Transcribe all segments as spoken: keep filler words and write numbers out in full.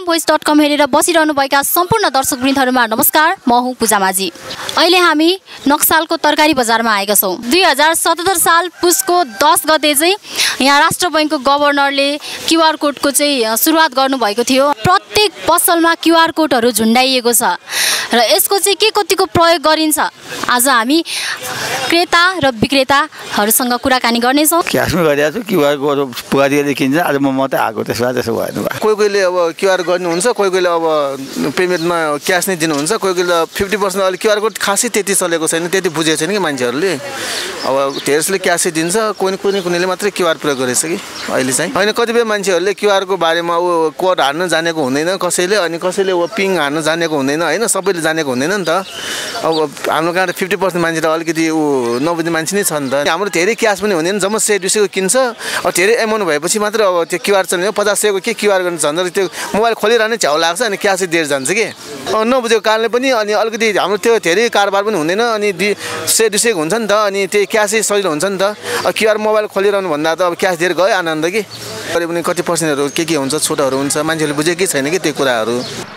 Voice dot कम हेरेर बसिरहनुभएका सम्पूर्ण दर्शकवृन्दहरूमा नमस्कार। म हुँ पूजा माझी। अहिले हामी नक्सालको तरकारी बजारमा आएका छौँ। दुई हजार सतहत्तर साल पुसको दस गते चाहिँ यहाँ राष्ट्र बैङ्कको गभर्नरले क्युआर कोडको चाहिँ सुरुवात गर्नुभएको थियो। प्रत्येक पसलमा क्युआर कोडहरू झुन्डाइएको छ र यसको चाहिँ के कतिको प्रयोग गरिन्छ आज हामी क्रेता र विक्रेताहरूसँग कुराकानी गर्नेछौँ। क्यासमा गरिरहेको छु, क्युआर कोड पुगादिएर किन्छ। आज म मात्रै आएको, त्यसमा त्यसो भएन। कोही कोहीले अब क्युआर गर्नुहुन्छ, कोही कोहीले अब पेमेन्टमा क्यास नै दिनुहुन्छ, कोही कोहीले फिफ्टी पर्सेन्ट अहिले क्युआर कोड खासै त्यति चलेको छैन, त्यति बुझेको छैन कि मान्छेहरूले। अब धेरैले क्यासै दिन्छ, कोही कुनै कुनैले मात्रै क्युआर प्रयोग गरेछ कि अहिले चाहिँ होइन। कतिपय मान्छेहरूले क्युआरको बारेमा ऊ कोड हार्न जानेको हुँदैन कसैले, अनि कसैले ऊ पिङ हार्न जानेको हुँदैन होइन, सबैले जानेको हुँदैन नि त। अब हाम्रो कहाँ फिफ्टी पर्सेन्ट मान्छे त अलिकति ऊ नबुझ्ने मान्छे नै छ नि त। हाम्रो धेरै क्यास पनि हुँदैन, जम्मा सय दुई सयको किन्छ। अब धेरै एमाउन्ट भएपछि मात्र अब त्यो क्युआर चल्ने, पचास सयको के क्युआर गर्न झन् त्यो मोबाइल खोलिरहने छ्याउ लाग्छ, अनि क्यासै दिएर जान्छ कि नबुझेको कारणले पनि। अनि अलिकति हाम्रो त्यो धेरै कारोबार पनि हुँदैन, अनि दुई सय दुई सयको हुन्छ नि त, अनि त्यही क्यासै सजिलो हुन्छ नि त। अब क्युआर मोबाइल खोलिरहनु भन्दा त अब क्यास दिएर गयो आनन्द कि। अरे पनि कति पर्सेन्टहरू के के हुन्छ, छुटहरू हुन्छ, मान्छेहरूले बुझेकै छैन कि त्यो कुराहरू।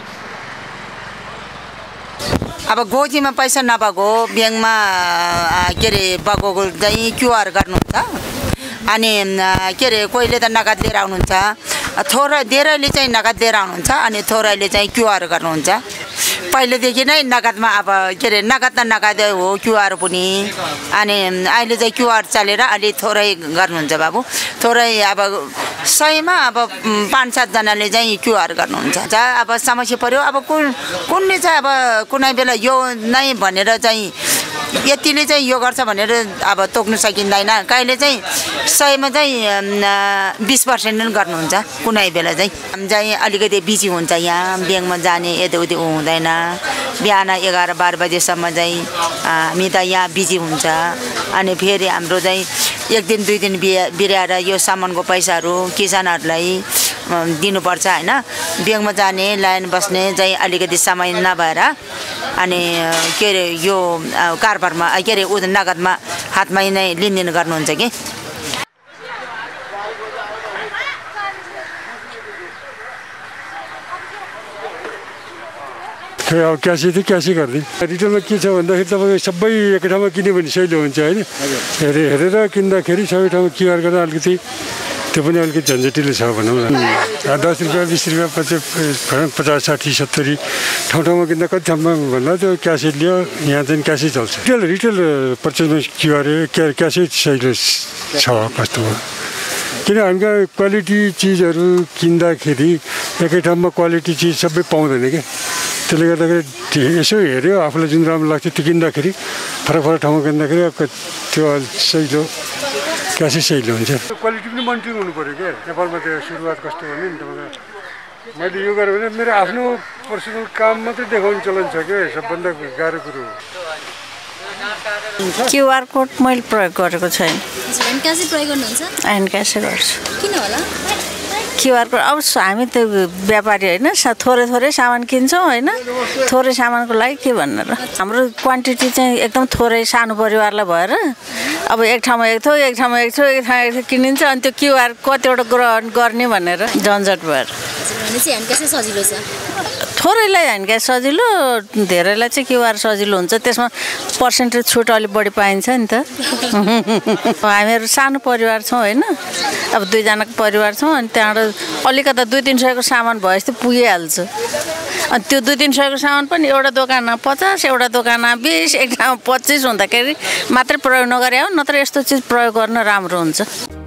अब गोजीमा पैसा नभएको ब्याङ्कमा के अरे भएको चाहिँ क्युआर गर्नुहुन्छ, अनि के अरे कोहीले त नगद लिएर आउनुहुन्छ, थोरै धेरैले चाहिँ नगद लिएर आउनुहुन्छ, अनि थोरैले चाहिँ क्युआर गर्नुहुन्छ। पहिलेदेखि नै नगदमा अब के अरे नगद त नगदै हो क्युआर पनि, अनि अहिले चाहिँ क्युआर चलेर अलि थोरै गर्नुहुन्छ बाबु। थोरै अब सयमा अब पाँच सातजनाले चाहिँ क्युआर गर्नुहुन्छ। अब समस्या पऱ्यो, अब कुन कुनले चाहिँ अब कुनै बेला यो नै भनेर चाहिँ यतिले चाहिँ यो गर्छ भनेर अब तोक्नु सकिँदैन। कहिले चाहिँ सयमा चाहिँ बिस पर्सेन्ट पनि गर्नुहुन्छ कुनै बेला चाहिँ। हामी चाहिँ अलिकति बिजी हुन्छ यहाँ, ब्याङ्कमा जाने यताउति हुँदैन। बिहान एघार बाह्र बजेसम्म चाहिँ हामी त यहाँ बिजी हुन्छ, अनि फेरि हाम्रो चाहिँ एक दिन दुई दिन बिहा बिराएर यो सामानको पैसाहरू किसानहरूलाई दिनुपर्छ होइन। ब्याङ्कमा जाने लाइन बस्ने चाहिँ अलिकति समय नभएर अनि के अरे यो कारोबारमा के अरे उ नगदमा हातमै नै लेनदेन गर्नुहुन्छ कि। अब क्यासै थियो क्यासै गरिदिउँ। रिटेलमा के छ भन्दाखेरि तपाईँ सबै एकै ठाउँमा किन्यो भने सहिलो हुन्छ होइन। हेरे हेरेर किन्दाखेरि सबै ठाउँमा क्युआर गर्दा अलिकति त्यो पनि अलिकति झन्झटिलो छ भनौँ न। दस रुपियाँ बिस रुपियाँ पचास पचास साठी सत्तरी ठाउँ ठाउँमा किन्दा कति ठाउँमा भन्दा त्यो क्यासै लियो, यहाँ चाहिँ क्यासै चल्छ। रिटेल रिटेल पर्चेसमा क्युआर क्यासै सहिलो छ कस्तोमा, किन हामीका क्वालिटी चिजहरू किन्दाखेरि एकै ठाउँमा क्वालिटी चिज सबै पाउँदैन क्या। त्यसले गर्दाखेरि यसो हेऱ्यो आफूलाई जुन राम्रो लाग्छ त्यो किन्दाखेरि फरक फरक ठाउँमा किन्दाखेरि त्यो सहिलो क्यासै सहिलो हुन्छ। क्वालिटी पनि मनिटरिङ हुनु पऱ्यो क्या। नेपालमा त्यो सुरुवात कस्तो भने नि तपाईँको मैले यो गरेँ भने मेरो आफ्नो पर्सनल काम मात्रै देखाउने चलन छ क्या, सबभन्दा गाह्रो कुरो हो। क्युआर कोड मैले प्रयोग गरेको छैन। हैन क्यासै प्रयोग गर्नुहुन्छ? हैन क्यासै गर्छु। किन होला? क्युआर कोड अब हामी त व्यापारी होइन, थोरै थोरै सामान किन्छौँ होइन। थोरै सामानको लागि के भन्नु र, हाम्रो क्वान्टिटी चाहिँ एकदम थोरै सानो परिवारलाई भएर अब एक ठाउँमा एक थो एक ठाउँमा एक थो एक ठाउँमा एक थो किनिन्छ, अनि त्यो क्युआर कतिवटा ग्रहण गर्ने भनेर झन्झट भएर। भनेपछि ह्यान्ड क्यासै सजिलो छ। थोरैलाई ह्यान्ड क्यास सजिलो, धेरैलाई चाहिँ क्युआर सजिलो हुन्छ। त्यसमा पर्सेन्टेज छुट अलिक बढी पाइन्छ नि त। हामीहरू सानो परिवार छौँ होइन, अब दुईजनाको परिवार छौँ, अनि त्यहाँबाट अलिकता दुई तिन सयको सामान भएपछि त पुगिहाल्छ। अनि त्यो दुई तिन सयको सामान पनि एउटा दोकानमा पचास, एउटा दोकानमा बिस, एक ठाउँमा पच्चिस हुँदाखेरि मात्रै प्रयोग नगरे हो, नत्र यस्तो चिज प्रयोग गर्न राम्रो हुन्छ।